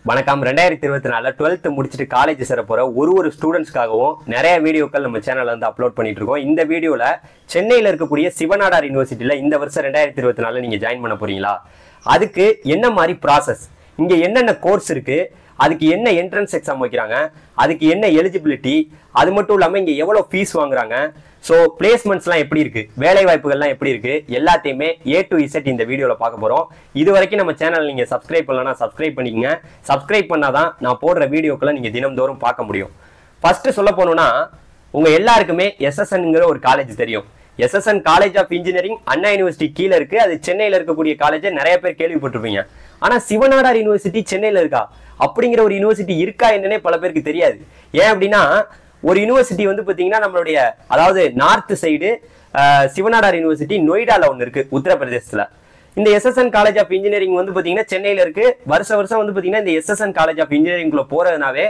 வணக்கம் 2024 12th முடிச்சிட்டு college சேர போற ஒரு ஸ்டூடெண்ட்ஸ்க்காகவும் நிறைய வீடியோக்கள் நம்ம சேனல்ல வந்து அப்லோட் பண்ணிட்டு இருக்கோம். இந்த வீடியோல சென்னையில இருக்கக்கூடிய சிவநாடார் யுனிவர்சிட்டியில இந்த வருஷம் 2024 நீங்க ஜாயின் பண்ண போறீங்களா? அதுக்கு என்ன மாதிரி ப்ராசஸ், இங்க என்னென்ன கோர்ஸ் இருக்கு, அதுக்கு என்ன என்ட்ரன்ஸ் எக்ஸாம் வைக்கிறாங்க, அதுக்கு என்ன எலிஜிபிலிட்டி, அது மட்டும் இல்லாம இங்க எவ்வளவு ஃபீஸ் வாங்குறாங்க, ஸோ பிளேஸ்மெண்ட்ஸ்லாம் எப்படி இருக்கு, வேலை வாய்ப்புகள்லாம் எப்படி இருக்கு, எல்லாத்தையுமே A to Z இந்த வீடியோவில் பார்க்க போறோம். இது வரைக்கும் நம்ம சேனல் நீங்க சப்ஸ்கிரைப் பண்ணலன்னா சப்ஸ்கிரைப் பண்ணிக்கங்க. சப்ஸ்கிரைப் பண்ணாதான் நான் போடுற வீடியோக்களை நீங்க தினம்தோறும் பார்க்க முடியும். ஃபர்ஸ்ட் சொல்ல போனோம்னா, உங்க எல்லாருக்குமே SSNங்கிற ஒரு காலேஜ் தெரியும். SSN college of engineering Anna university கீழே இருக்கு. அது சென்னையில இருக்கக்கூடிய காலேஜை நிறைய பேர் கேள்விப்பட்டிருப்பீங்க. ஆனா சிவநாடார் யூனிவர்சிட்டி சென்னையில இருக்கா அப்படிங்கிற ஒரு யூனிவர்சிட்டி இருக்கா என்னன்னே பல பேருக்கு தெரியாது. ஏன் அப்படின்னா, ஒரு யூனிவர்சிட்டி வந்து பாத்தீங்கன்னா நம்மளுடைய அதாவது நார்த் சைடு சிவநாடார் யூனிவர்சிட்டி நொய்டால ஒன்று இருக்கு, உத்தரப்பிரதேசத்துல. இந்த SSN காலேஜ் ஆஃப் இன்ஜினியரிங் வந்து பாத்தீங்கன்னா சென்னையில இருக்கு. வருஷம் வந்து பாத்தீங்கன்னா இந்த SSN காலேஜ் ஆஃப் இன்ஜினியரிங்குள்ள போறதுனாவே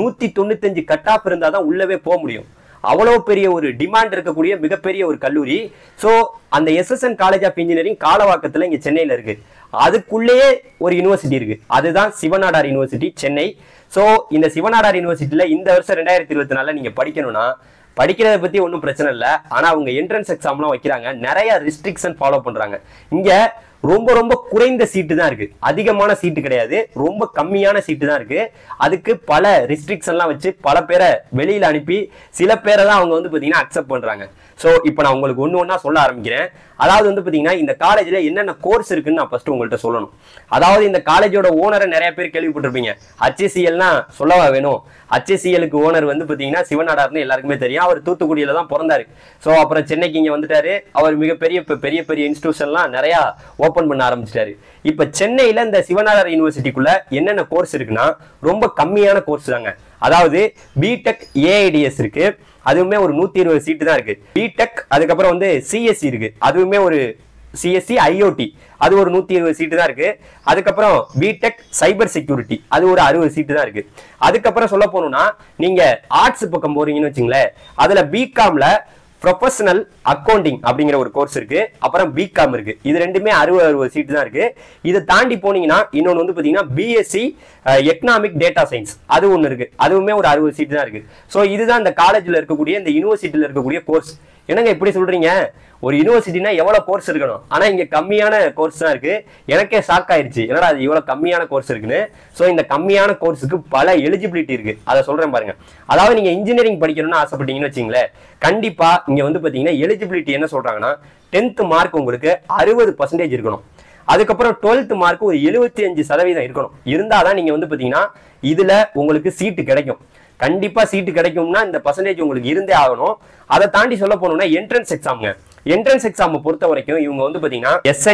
195 கட் ஆஃப் இருந்தா தான் உள்ளவே போக முடியும். அவ்வளவு பெரிய ஒரு டிமாண்ட் இருக்கக்கூடிய மிகப்பெரிய ஒரு கல்லூரி. ஸோ அந்த SSN காலேஜ் ஆஃப் இன்ஜினியரிங் காலவாக்கத்துல இங்க சென்னையில இருக்கு. அதுக்குள்ளேயே ஒரு யூனிவர்சிட்டி இருக்கு, அதுதான் சிவநாடார் யூனிவர்சிட்டி சென்னை. ஸோ இந்த சிவநாடார் யூனிவர்சிட்டியில இந்த வருஷம் 2024 நீங்க படிக்கணும்னா படிக்கிறத பத்தி ஒன்றும் பிரச்சனை இல்லை. ஆனா அவங்க என்ட்ரன்ஸ் எக்ஸாம்லாம் வைக்கிறாங்க, நிறைய ரெஸ்ட்ரிக்ஷன் ஃபாலோ பண்றாங்க. இங்க ரொம்ப குறைந்த சீட்டு தான் இருக்கு, அதிகமான சீட்டு கிடையாது, ரொம்ப கம்மியான சீட்டு தான் இருக்கு. அதுக்கு பல ரெஸ்ட்ரிக்ஷன்லாம் வச்சு பல பேரை வெளியில அனுப்பி சில பேரை தான் அவங்க வந்து பாத்தீங்கன்னா அக்செப்ட் பண்றாங்க. ஸோ இப்போ நான் உங்களுக்கு ஒண்ணா சொல்ல ஆரம்பிக்கிறேன். அதாவது வந்து பாத்தீங்கன்னா இந்த காலேஜ்ல என்னென்ன கோர்ஸ் இருக்குன்னு நான் ஃபர்ஸ்ட் உங்கள்கிட்ட சொல்லணும். அதாவது இந்த காலேஜோட ஓனரை நிறைய பேர் கேள்விப்பட்டிருப்பீங்க. HSCLனா சொல்லவா வேணும்? HSCLக்கு ஓனர் வந்து பாத்தீங்கன்னா சிவநாடார்னு எல்லாருக்குமே தெரியும். அவர் தூத்துக்குடியில தான் பிறந்தாரு. ஸோ அப்புறம் சென்னைக்கு இங்க வந்துட்டாரு. அவர் பெரிய இன்ஸ்டிடியூஷன்லாம் நிறைய ஓபன் பண்ண ஆரம்பிச்சிட்டாரு. இப்ப சென்னையில இந்த சிவநாடார் யூனிவர்சிட்டிக்குள்ள என்னென்ன கோர்ஸ் இருக்குன்னா ரொம்ப கம்மியான கோர்ஸ் தாங்க. அதாவது பிடெக் AIDS இருக்கு, அதுவுமே ஒரு 120 சீட்டு தான் இருக்கு. பிடெக் அதுக்கப்புறம் வந்து CSC இருக்கு, அதுவுமே ஒரு CSC IoT அது ஒரு 120 சீட்டு தான் இருக்கு. அதுக்கப்புறம் பிடெக் சைபர் செக்யூரிட்டி அது ஒரு 60 சீட்டு தான் இருக்கு. அதுக்கப்புறம் சொல்ல போனோம்னா நீங்க ஆர்ட்ஸ் பக்கம் போறீங்கன்னு வச்சுங்களேன், அதுல பிகாம்ல ப்ரொஃபஷனல் அக்கௌண்டிங் அப்படிங்கிற ஒரு கோர்ஸ் இருக்கு, அப்புறம் பிகாம் இருக்கு. இது ரெண்டுமே 60 சீட்டு தான் இருக்கு. இதை தாண்டி போனீங்கன்னா இன்னொன்று வந்து பாத்தீங்கன்னா BSc எக்கனாமிக் டேட்டா சயின்ஸ் அது ஒன்று இருக்கு, அதுவுமே ஒரு 60 சீட்டு தான் இருக்கு. ஸோ இதுதான் இந்த காலேஜ்ல இருக்கக்கூடிய இந்த யூனிவர்சிட்டியில இருக்கக்கூடிய கோர்ஸ். என்னங்க இப்படி சொல்றீங்க? ஒரு யூனிவர்சிட்டினா எவ்வளவு கோர்ஸ் இருக்கணும், ஆனா இங்க கம்மியான கோர்ஸ் தான் இருக்கு. எனக்கே ஷாக் ஆயிருச்சு, என்னடா அது இவ்வளவு கம்மியான கோர்ஸ் இருக்குன்னு. ஸோ இந்த கம்மியான கோர்ஸுக்கு பல எலிஜிபிலிட்டி இருக்கு, அதை சொல்றேன் பாருங்க. அதாவது நீங்க இன்ஜினியரிங் படிக்கணும்னு ஆசைப்பட்டீங்கன்னு வச்சுங்களேன், கண்டிப்பா இங்க வந்து பாத்தீங்கன்னா எலிஜிபிலிட்டி என்ன சொல்றாங்கன்னா 10th மார்க் உங்களுக்கு 60% இருக்கணும். அதுக்கப்புறம் 12th மார்க் ஒரு 75% இருக்கணும். இருந்தாதான் நீங்க வந்து பாத்தீங்கன்னா இதுல உங்களுக்கு சீட்டு கிடைக்கும். கண்டிப்பா சீட்டு கிடைக்கும்னா இந்த பர்சன்டேஜ் உங்களுக்கு இருந்தே ஆகணும். அதை தாண்டி சொல்ல போனோம்னா என்ட்ரன்ஸ் எக்ஸாம்ங்க. என்ட்ரன்ஸ் எக்ஸாம் பொறுத்த வரைக்கும் இவங்க வந்து பாத்தீங்கன்னா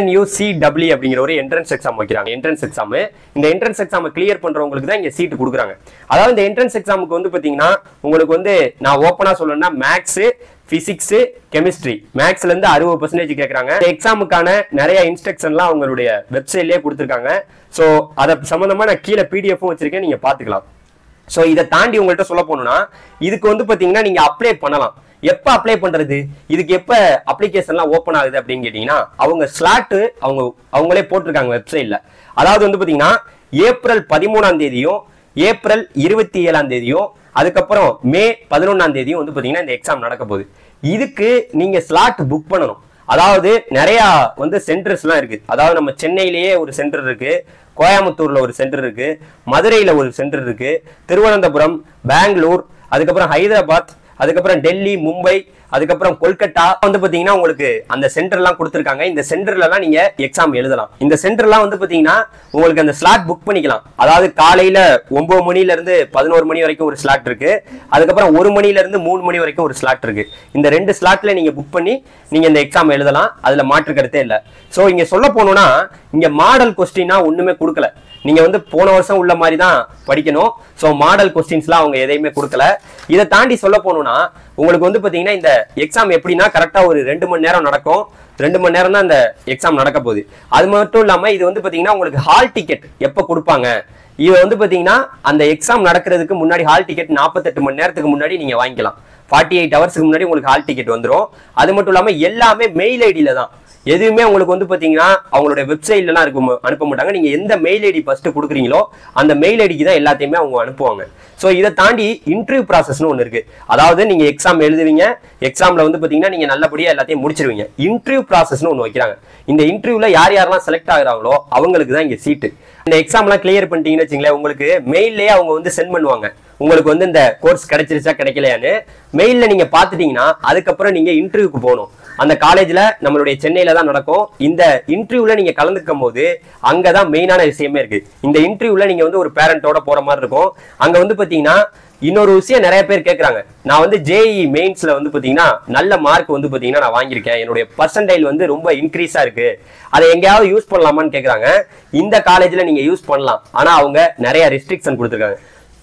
SNUCW அப்படிங்கிற ஒரு என்ட்ரன்ஸ் எக்ஸாம் வைக்கிறாங்க. என்ட்ரன்ஸ் எக்ஸாம், இந்த என்ட்ரன்ஸ் எக்ஸாம் கிளியர் பண்றவங்களுக்கு தான் இங்க சீட்டு கொடுக்குறாங்க. அதாவது இந்த என்ட்ரன்ஸ் எக்ஸாமுக்கு வந்து பாத்தீங்கன்னா உங்களுக்கு வந்து நான் ஓப்பனா சொல்லணும்னா மேக்ஸ், பிசிக்ஸ், கெமிஸ்ட்ரி, மேக்ஸ்ல இருந்து 60% கேட்கறாங்க. எக்ஸாமுக்கான நிறைய இன்ஸ்ட்ரக்ஷன்லாம் அவங்களுடைய வெப்சைட்லயே கொடுத்துருக்காங்க. ஸோ அதை சம்பந்தமா நான் கீழே PDF வச்சிருக்கேன், நீங்க பாத்துக்கலாம். ஸோ இதை தாண்டி உங்கள்கிட்ட சொல்ல போனோம்னா இதுக்கு வந்து பாத்தீங்கன்னா நீங்க அப்ளை பண்ணலாம். எப்ப அப்ளை பண்றது, இதுக்கு எப்ப அப்ளிகேஷன்லாம் ஓப்பன் ஆகுது அப்படின்னு கேட்டீங்கன்னா அவங்க ஸ்லாட் அவங்களே போட்டிருக்காங்க வெப்சைட்ல. அதாவது வந்து பாத்தீங்கன்னா ஏப்ரல் 13ஆம் தேதியும் ஏப்ரல் 27ஆம் தேதியும் அதுக்கப்புறம் மே 11ஆம் தேதியும் வந்து பாத்தீங்கன்னா இந்த எக்ஸாம் நடக்க போகுது. இதுக்கு நீங்க ஸ்லாட் புக் பண்ணணும். அதாவது நிறைய வந்து சென்டர்ஸ்லாம் இருக்கு. அதாவது நம்ம சென்னையிலேயே ஒரு சென்டர் இருக்கு, கோயம்புத்தூர்ல ஒரு சென்டர் இருக்கு, மதுரையில ஒரு சென்டர் இருக்கு, திருவனந்தபுரம், பெங்களூர், அதுக்கப்புறம் ஹைதராபாத், அதுக்கப்புறம் டெல்லி, மும்பை, அதுக்கப்புறம் கொல்கத்தா வந்து பாத்தீங்கன்னா உங்களுக்கு அந்த சென்டர்லாம் கொடுத்துருக்காங்க. இந்த சென்டர்லாம் நீங்க எக்ஸாம் எழுதலாம். இந்த சென்டர்லாம் வந்து பாத்தீங்கன்னா உங்களுக்கு அந்த ஸ்லாட் புக் பண்ணிக்கலாம். அதாவது காலையில 9 மணில இருந்து 11 மணி வரைக்கும் ஒரு ஸ்லாட் இருக்கு, அதுக்கப்புறம் 1 மணில இருந்து 3 மணி வரைக்கும் ஒரு ஸ்லாட் இருக்கு. இந்த 2 ஸ்லாட்ல நீங்க புக் பண்ணி நீங்க இந்த எக்ஸாம் எழுதலாம், அதுல மாற்று கருத்தே இல்லை. ஸோ இங்க சொல்ல போனோம்னா இங்க மாடல் கொஸ்டினா ஒண்ணுமே கொடுக்கல. நீங்க வந்து போன வருஷம் உள்ள மாதிரி தான் படிக்கணும். ஸோ மாடல் கொஸ்டின்ஸ்லாம் அவங்க எதையுமே கொடுக்கல. இதை தாண்டி சொல்ல போனோம்னா உங்களுக்கு வந்து பாத்தீங்கன்னா இந்த எக்ஸாம் எப்படின்னா கரெக்டா ஒரு 2 மணி நேரம் நடக்கும். 2 மணி நேரம் தான் இந்த எக்ஸாம் நடக்க போகுது. அது மட்டும் இல்லாம இது வந்து பாத்தீங்கன்னா உங்களுக்கு ஹால் டிக்கெட் எப்ப கொடுப்பாங்க, இது வந்து பாத்தீங்கன்னா அந்த எக்ஸாம் நடக்கிறதுக்கு முன்னாடி ஹால் டிக்கெட் 48 மணி நேரத்துக்கு முன்னாடி நீங்க வாங்கிக்கலாம். 48 ஹவர்ஸ்க்கு முன்னாடி உங்களுக்கு ஹால் டிக்கெட் வந்துடும். அது மட்டும் இல்லாம எல்லாமே மெயில் ஐடியில தான். எதுவுமே உங்களுக்கு வந்து பாத்தீங்கன்னா அவங்களுடைய வெப்சைட்லாம் அனுப்ப மாட்டாங்க. நீங்க எந்த மெயில் ஐடி ஃபர்ஸ்ட் கொடுக்குறீங்களோ அந்த மெயில் ஐடிக்கு தான் எல்லாத்தையுமே அவங்க அனுப்புவாங்க. ஸோ இதை தாண்டி இன்டர்வியூ ப்ராசஸ்னு ஒன்று இருக்கு. அதாவது நீங்க எக்ஸாம் எழுதுவீங்க, எக்ஸாம்ல வந்து பாத்தீங்கன்னா நீங்க நல்லபடியா எல்லாத்தையும் முடிச்சிருவீங்க. இன்டர்வியூ ப்ராசஸ்னு ஒன்று வைக்கிறாங்க. இந்த இன்டர்வியூல யாரெல்லாம் செலக்ட் ஆகுறாங்களோ அவங்களுக்கு தான் இங்க சீட்டு. இந்த எக்ஸாம்லாம் கிளியர் பண்ணிட்டீங்கன்னு வச்சுங்களேன், உங்களுக்கு மெயிலே அவங்க வந்து சென்ட் பண்ணுவாங்க. உங்களுக்கு வந்து இந்த கோர்ஸ் கிடைச்சிருச்சா கிடைக்கலையான்னு மெயில்ல நீங்க பாத்துட்டீங்கன்னா அதுக்கப்புறம் நீங்க இன்டர்வியூக்கு போகணும். அந்த காலேஜ்ல நம்மளுடைய சென்னையில தான் நடக்கும். இந்த இன்டர்வியூல நீங்க கலந்துக்கும் போது அங்கதான் மெயினான விஷயமே இருக்கு. இந்த இன்டர்வியூல நீங்க வந்து ஒரு பேரண்டோட போற மாதிரி இருக்கும். அங்க வந்து பாத்தீங்கன்னா இன்னொரு விஷயம் நிறைய பேர் கேட்கறாங்க. நான் வந்து ஜேஇ மெயின்ஸ்ல வந்து பாத்தீங்கன்னா நல்ல மார்க் வந்து பாத்தீங்கன்னா நான் வாங்கியிருக்கேன், என்னுடைய பர்சன்டைல் வந்து ரொம்ப இன்க்ரீஸா இருக்கு, அதை எங்கேயாவது யூஸ் பண்ணலாமான்னு கேட்கறாங்க. இந்த காலேஜ்ல நீங்க யூஸ் பண்ணலாம். ஆனா அவங்க நிறைய ரெஸ்ட்ரிக்ஷன் கொடுத்துருக்காங்க.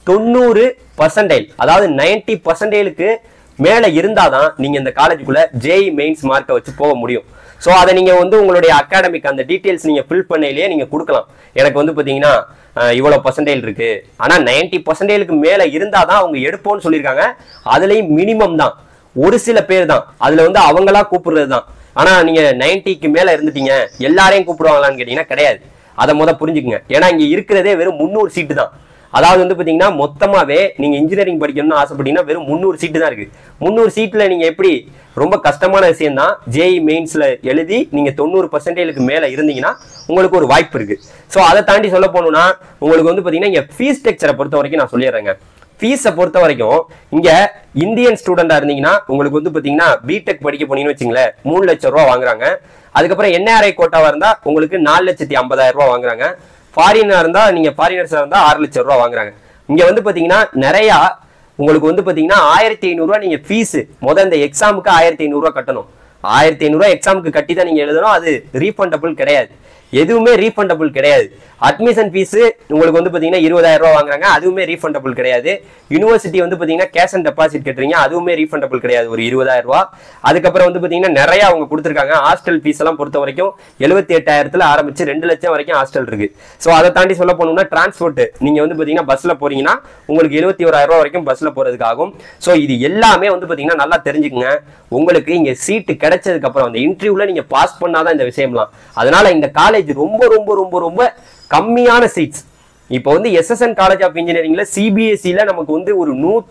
90% அதாவது 90%க்கு மேல இருந்தாதான் நீங்க இந்த காலேஜுக்குள்ள ஜேஇ மெயின்ஸ் மார்க்கை வச்சு போக முடியும். ஸோ அதை நீங்க வந்து உங்களுடைய அகாடமிக் அந்த டீட்டெயில்ஸ் நீங்க ஃபில் பண்ணையிலேயே நீங்க கொடுக்கலாம். எனக்கு வந்து பாத்தீங்கன்னா இவ்வளவு பர்சன்டேஜ் இருக்கு, ஆனா 90%க்கு மேல இருந்தாதான் அவங்க எடுப்போம்னு சொல்லியிருக்காங்க. அதுலயும் மினிமம் தான், ஒரு சில பேர் தான் அதுல வந்து அவங்களா கூப்பிடுறது தான். ஆனா நீங்க 90க்கு மேல இருந்துட்டீங்க எல்லாரையும் கூப்பிடுவாங்களான்னு கேட்டீங்கன்னா கிடையாது. அதை புரிஞ்சுக்குங்க. ஏன்னா இங்க இருக்கிறதே வெறும் 300 சீட்டு தான். அதாவது வந்து பாத்தீங்கன்னா மொத்தமாவே நீங்க இன்ஜினியரிங் படிக்கணும்னு ஆசைப்பட்டீங்கன்னா வெறும் 300 சீட்டு தான் இருக்கு. 300 சீட்ல நீங்க எப்படி, ரொம்ப கஷ்டமான விஷயம் தான். ஜேஇ மெயின்ஸ்ல எழுதி நீங்க 90%க்கு மேல இருந்தீங்கன்னா உங்களுக்கு ஒரு வாய்ப்பு இருக்கு. ஸோ அதை தாண்டி சொல்ல போனோம்னா உங்களுக்கு வந்து பாத்தீங்கன்னா இங்க ஃபீஸ் ஸ்ட்ரக்சரை பொறுத்த வரைக்கும் நான் சொல்லிடுறேங்க. ஃபீஸை பொறுத்த வரைக்கும் இங்க இந்தியன் ஸ்டூடெண்டா இருந்தீங்கன்னா உங்களுக்கு வந்து பாத்தீங்கன்னா பிடெக் படிக்க போனீங்கன்னு வச்சுங்களேன் 3 லட்சம் ரூபாய் வாங்குறாங்க. அதுக்கப்புறம் என்ஆர்ஐ கோட்டாவா இருந்தா உங்களுக்கு 4,50,000 ரூபாய் வாங்குறாங்க. ஃபாரினா இருந்தா நீங்க ஃபாரினர்ஸா இருந்தா 6 லட்சம் ரூபாய் வாங்குறாங்க. இங்க வந்து பாத்தீங்கன்னா நிறைய உங்களுக்கு வந்து பாத்தீங்கன்னா 1,500 ரூபாய் நீங்க ஃபீஸ் இந்த எக்ஸாமுக்கு 1,500 ரூபாய் கட்டணும். 1,500 ரூபாய் எக்ஸாமுக்கு கட்டி தான் நீங்க எழுதணும். அது ரீஃபண்டபிள் கிடையாது, எதுவுமே ரீஃபண்டபிள் கிடையாது. அட்மிஷன் ஃபீஸ் உங்களுக்கு வந்து பாத்தீங்கன்னா 20,000 ரூபாய் வாங்குறாங்க, அதுவுமே ரீஃபண்டபிள் கிடையாது. யூனிவர்சிட்டி வந்து பாத்தீங்கன்னா கேஷ் அண்ட் டெபாசிட் கட்டுறீங்க, அதுவுமே ரீஃபண்டபிள் கிடையாது, ஒரு 20,000 ரூபாய். அதுக்கப்புறம் வந்து பாத்தீங்கன்னா நிறைய அவங்க கொடுத்துருக்காங்க. ஹாஸ்டல் ஃபீஸ் எல்லாம் பொறுத்த வரைக்கும் 78,000த்துல ஆரம்பிச்சு 2 லட்சம் வரைக்கும் ஹாஸ்டல் இருக்கு. ஸோ அதை தாண்டி சொல்ல போனோம்னா டிரான்ஸ்போர்ட், நீங்க வந்து பாத்தீங்கன்னா பஸ்ல போறீங்கன்னா உங்களுக்கு 71,000 ரூபாய் வரைக்கும் பஸ்ல போறதுக்கு ஆகும். ஸோ இது எல்லாமே வந்து பாத்தீங்கன்னா நல்லா தெரிஞ்சுக்குங்க. உங்களுக்கு இங்க சீட்டு கிடைச்சதுக்கு அப்புறம் அந்த இன்டர்வியூல நீங்க பாஸ் பண்ணாதான் இந்த விஷயம்லாம். அதனால இந்த காலேஜ் ரொம்ப ரொம்ப ரொம்ப ரொம்ப கம்மியான சீட்ஸ். இப்போ வந்து எஸ்எஸ்என் காலேஜ் ஆஃப் இன்ஜினியரிங்ல சிபிஎஸ்சில நமக்கு வந்து ஒரு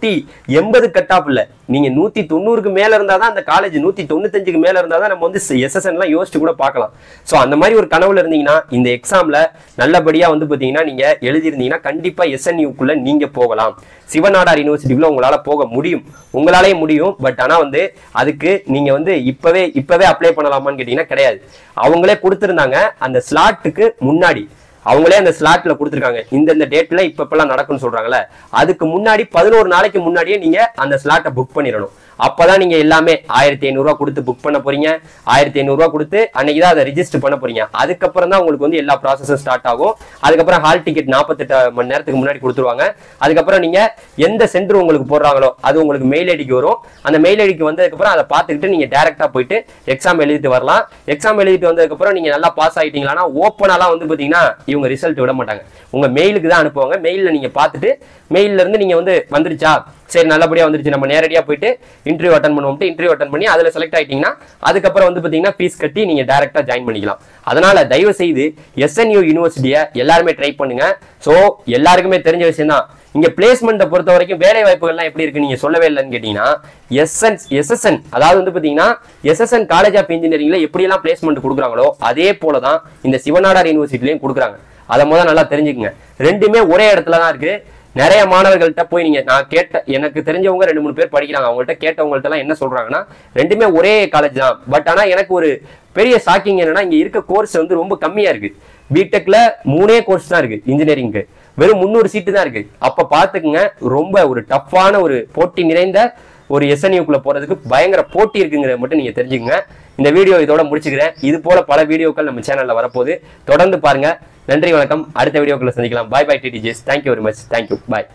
180 கட் ஆஃப் இல்ல, நீங்க 190க்கு மேல இருந்தாதான் அந்த காலேஜ், 195க்கு மேல இருந்தாதான் நம்ம வந்து எஸ்எஸ்என்லாம் யோசிச்சு கூட பார்க்கலாம். ஸோ அந்த மாதிரி ஒரு கனவுல இருந்தீங்கன்னா இந்த எக்ஸாம்ல நல்லபடியா வந்து பாத்தீங்கன்னா நீங்க எழுதிருந்தீங்கன்னா கண்டிப்பா எஸ்என்யூக்குள்ள நீங்க போகலாம். சிவநாடார் யூனிவர்சிட்டிக்குள்ள உங்களால போக முடியும், உங்களாலே முடியும். பட் ஆனா வந்து அதுக்கு நீங்க வந்து இப்பவே அப்ளை பண்ணலாமான்னு கேட்டீங்கன்னா கிடையாது. அவங்களே கொடுத்திருந்தாங்க அந்த ஸ்லாட்டுக்கு முன்னாடி, அவங்களே அந்த ஸ்லாட்ல கொடுத்துருக்காங்க. இந்த டேட்ல இப்பெல்லாம் நடக்கும்னு சொல்றாங்கல்ல, அதுக்கு முன்னாடி 11 நாளைக்கு முன்னாடியே நீங்க அந்த ஸ்லாட்டை புக் பண்ணிடணும். அப்பதான் நீங்க எல்லாமே 1,500 ரூபாய் கொடுத்து புக் பண்ண போறீங்க. 1,500 ரூபாய் கொடுத்து அன்னைக்கு தான் அதை ரிஜிஸ்டர் பண்ண போறீங்க. அதுக்கப்புறம் தான் உங்களுக்கு வந்து எல்லா ப்ராசஸும் ஸ்டார்ட் ஆகும். அதுக்கப்புறம் ஹால் டிக்கெட் 48 மணி நேரத்துக்கு முன்னாடி கொடுத்துருவாங்க. அதுக்கப்புறம் நீங்க எந்த சென்டர் உங்களுக்கு போடுறாங்களோ அது உங்களுக்கு மெயில் ஐடிக்கு வரும். அந்த மெயில் ஐடிக்கு வந்ததுக்கப்புறம் அதை பார்த்துக்கிட்டு நீங்க டைரக்டா போயிட்டு எக்ஸாம் எழுதிட்டு வரலாம். எக்ஸாம் எழுதிட்டு வந்ததுக்கப்புறம் நீங்க நல்லா பாஸ் ஆயிட்டீங்களா ஓப்பனாலாம் வந்து பாத்தீங்கன்னா இவங்க ரிசல்ட் விட மாட்டாங்க, உங்க மெயிலுக்கு தான் அனுப்புவாங்க. மெயில்ல நீங்க பார்த்துட்டு மெயில்ல இருந்து நீங்க வந்து வந்துருச்சா, சரி நல்லபடியா வந்துருச்சு, நம்ம நேரடியா போயிட்டு இன்டர்வியூ அட்டன் பண்ணுவோம். இன்டர்வியூ அட்டன் பண்ணி அதுல செலக்ட் ஆயிட்டீங்கன்னா அதுக்கப்புறம் வந்து பாத்தீங்கன்னா ஃபீஸ் கட்டி நீங்க டைரக்டா ஜாயின் பண்ணிக்கலாம். அதனால தயவு செய்து எஸ்என்யூ யூனிவர்சிட்டியை எல்லாருமே ட்ரை பண்ணுங்க. ஸோ எல்லாருக்குமே தெரிஞ்ச விஷயம் தான். இங்க பிளேஸ்மெண்ட்டை பொறுத்த வரைக்கும் வேலை வாய்ப்புகள்லாம் எப்படி இருக்கு நீங்க சொல்லவே இல்லைன்னு கேட்டீங்கன்னா, எஸ்எஸ்என் அதாவது வந்து பாத்தீங்கன்னா எஸ்எஸ்என் காலேஜ் ஆஃப் இன்ஜினியரிங்ல எப்படி எல்லாம் பிளேஸ்மெண்ட் கொடுக்குறாங்களோ அதே போலதான் இந்த சிவநாடார் யூனிவர்சிட்டிலையும் கொடுக்குறாங்க. அதை முதல்ல நல்லா தெரிஞ்சுக்குங்க. ரெண்டுமே ஒரே இடத்துல தான் இருக்கு. நிறைய மாணவர்கள்ட்ட போய் நீங்க, நான் கேட்ட, எனக்கு தெரிஞ்சவங்க 2-3 பேர் படிக்கிறாங்க, அவங்கள்ட்ட கேட்டவங்கள்ட்ட எல்லாம் என்ன சொல்றாங்கன்னா ரெண்டுமே ஒரே காலேஜ் தான். பட் ஆனா எனக்கு ஒரு பெரிய ஷாக்கிங் என்னன்னா இங்க இருக்க கோர்ஸ் வந்து ரொம்ப கம்மியா இருக்கு. பிடெக்ல 3 கோர்ஸ் தான் இருக்கு, இன்ஜினியரிங்க்கு வெறும் 300 சீட்டு தான் இருக்கு. அப்ப பாத்துக்குங்க, ரொம்ப ஒரு டஃப்பான ஒரு போட்டி நிறைந்த ஒரு எஸ்என்யூக்குள்ள போறதுக்கு பயங்கர போட்டி இருக்குங்கிறத மட்டும் நீங்க தெரிஞ்சுக்கங்க. இந்த வீடியோ இதோட முடிச்சுக்கிறேன். இது போல பல வீடியோக்கள் நம்ம சேனல்ல வரப்போகுது, தொடர்ந்து பாருங்க. நன்றி, வணக்கம். அடுத்த வீடியோக்குள்ள சந்திக்கலாம். பாய் பாய் டிடிஜேஸ். Thank you very much. தேங்க்யூ, பாய்.